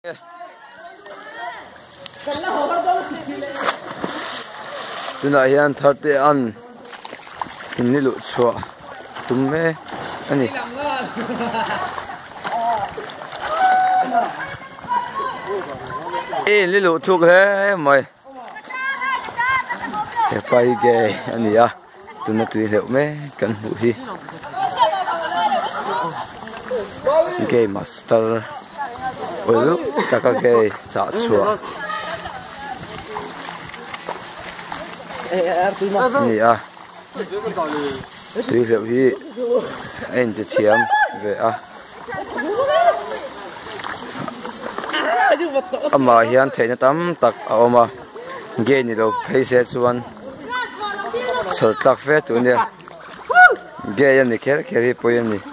tuna hian tharte an in ni lu chua tumme ani e li lu thuk he mai e pai ge ani ya tuna tui leu me kan hu hi game master olu taka ge cha chua ni a tui leu hi en te thiam ve a ama hian theina tam tak a oma ge ni lo phei se chuan chhor tlak ve tu ne ge yan ni kher kheri poyan ni